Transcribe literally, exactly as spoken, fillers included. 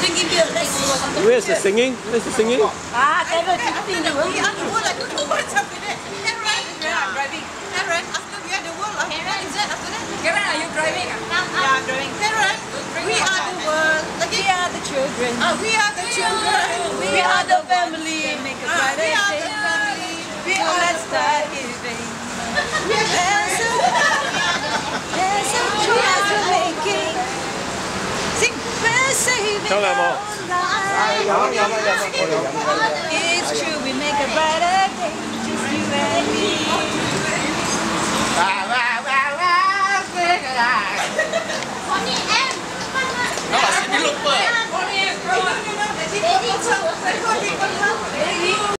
Where's the singing? Where's the singing? Ah, Carol, you think the world? We are the world. I don't know what's up with it. Karen, yeah, driving. Karen, after we are the world, Karen, is that after that? Karen, are you driving? Yeah, I'm driving. Karen, we are the world. We are the children. Uh, we are the children. We are the family. Make a Uh, brighter we are day. the family. We So are let's the start family. giving. There's a, There's a choice we're making. Sing, we're saving Tell them our all. lives. It's true, we make a brighter day. Just you and